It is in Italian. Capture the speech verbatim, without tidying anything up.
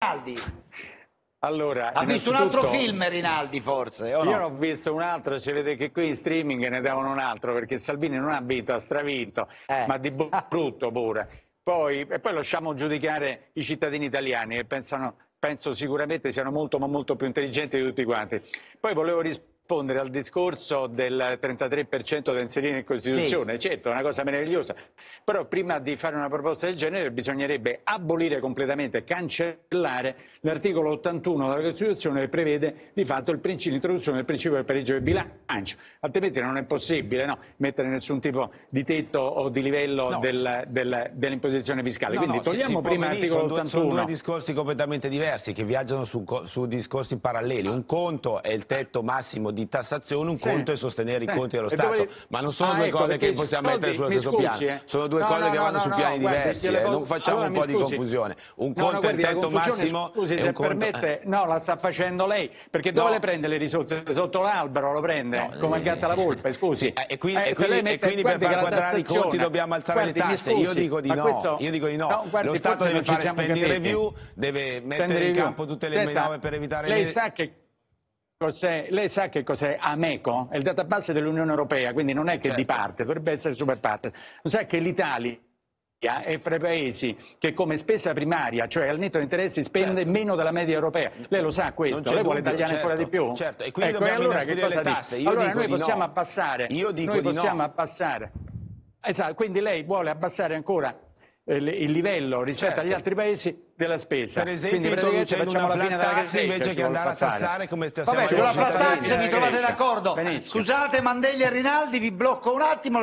Rinaldi? Allora, ha visto un altro film Rinaldi forse? O no? Io non ho visto un altro, ci vede che qui in streaming ne davano un altro, perché Salvini non ha vinto, ha stravinto, eh. ma di brutto pure. Poi, e poi lasciamo giudicare i cittadini italiani che pensano, penso sicuramente siano molto ma molto più intelligenti di tutti quanti. Poi volevo rispondere al discorso del trentatré per cento da inserire in Costituzione, sì. Certo, è una cosa meravigliosa, però prima di fare una proposta del genere bisognerebbe abolire completamente, cancellare l'articolo ottantuno della Costituzione che prevede di fatto l'introduzione del principio del pareggio del bilancio, altrimenti non è possibile no, mettere nessun tipo di tetto o di livello no. del, del, dell'imposizione fiscale. No, Quindi no, togliamo si, si prima l'articolo ottantuno. Sono due discorsi completamente diversi che viaggiano su, su discorsi paralleli. Un conto è il tetto massimo di tassazione, un sì. conto è sostenere sì. i conti dello e Stato, dove... ma non sono ah, due ecco, cose che possiamo soldi, mettere sullo stesso scusi, piano, eh. sono due no, cose no, che vanno no, su no, piani no, diversi, guardi, eh. non facciamo allora, un po' di scusi. confusione. Un no, conto no, è guardi, il tetto massimo scusi, e se un conto... permette, no, la sta facendo lei, perché dove no. le prende le risorse? Sotto l'albero lo prende, no, come il gatto alla volpe, scusi. Sì, e quindi, eh, e quindi, mette, e quindi per far quadrare i conti dobbiamo alzare guardi, le tasse, scusi, io dico di no, questo... io dico di no. no guardi, lo Stato deve fare spending review, deve mettere in campo tutte le manovre per evitare lei le... sa che lei sa che cos'è AMECO? È il database dell'Unione Europea, quindi non è che certo. di parte, dovrebbe essere super parte. Lo sa che l'Italia è fra i paesi che come spesa primaria, cioè al netto di interessi, spende certo. meno della media europea. Lei lo sa questo? Lei vuole tagliare certo, ancora di più? Certo, e quindi ecco, dobbiamo e allora che cosa le tasse. Io allora dico noi di possiamo no. abbassare. Io dico noi di possiamo no. abbassare. Esatto, quindi lei vuole abbassare ancora il livello rispetto certo. agli altri paesi della spesa. Per esempio, introducendo una flat tax invece che andare a tassare come stiamo Vabbè, sulla flat tax vi trovate d'accordo. Scusate Mandelli e Rinaldi, vi blocco un attimo.